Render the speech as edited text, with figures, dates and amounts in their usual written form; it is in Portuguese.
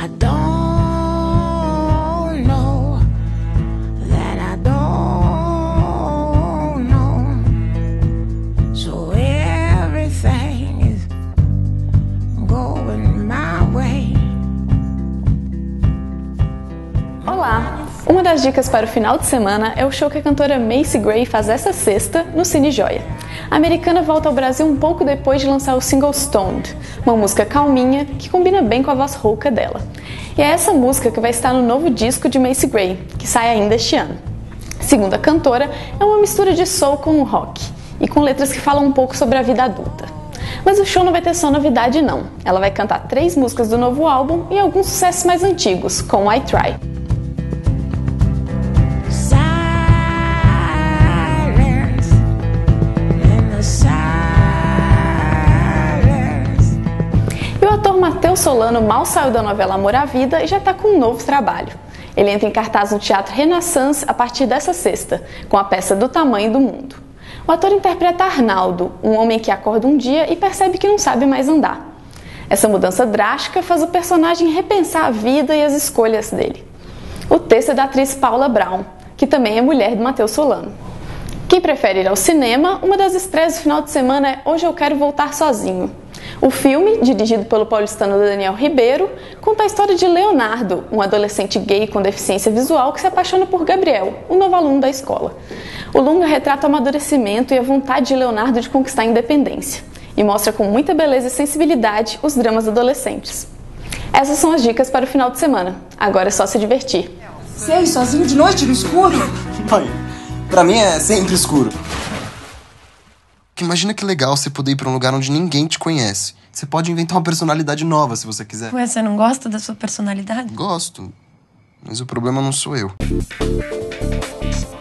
I don't know that I don't know. So everything is going my way. Olá! Uma das dicas para o final de semana é o show que a cantora Macy Gray faz essa sexta no Cine Joia. A americana volta ao Brasil um pouco depois de lançar o single Stoned, uma música calminha que combina bem com a voz rouca dela. E é essa música que vai estar no novo disco de Macy Gray, que sai ainda este ano. Segundo a cantora, é uma mistura de soul com rock, e com letras que falam um pouco sobre a vida adulta. Mas o show não vai ter só novidade não, ela vai cantar 3 músicas do novo álbum e alguns sucessos mais antigos, como I Try. E o ator Matheus Solano mal saiu da novela Amor à Vida e já está com um novo trabalho. Ele entra em cartaz no Teatro Renaissance a partir dessa sexta, com a peça Do Tamanho do Mundo. O ator interpreta Arnaldo, um homem que acorda um dia e percebe que não sabe mais andar. Essa mudança drástica faz o personagem repensar a vida e as escolhas dele. O texto é da atriz Paula Brown, que também é mulher do Matheus Solano. Quem prefere ir ao cinema, uma das estreias do final de semana é Hoje Eu Quero Voltar Sozinho. O filme, dirigido pelo paulistano Daniel Ribeiro, conta a história de Leonardo, um adolescente gay com deficiência visual que se apaixona por Gabriel, um novo aluno da escola. O longa retrata o amadurecimento e a vontade de Leonardo de conquistar a independência, e mostra com muita beleza e sensibilidade os dramas adolescentes. Essas são as dicas para o final de semana. Agora é só se divertir. Sei, sozinho de noite no escuro? Mãe, pra mim é sempre escuro. Imagina que legal você poder ir pra um lugar onde ninguém te conhece. Você pode inventar uma personalidade nova se você quiser. Ué, você não gosta da sua personalidade? Gosto, mas o problema não sou eu.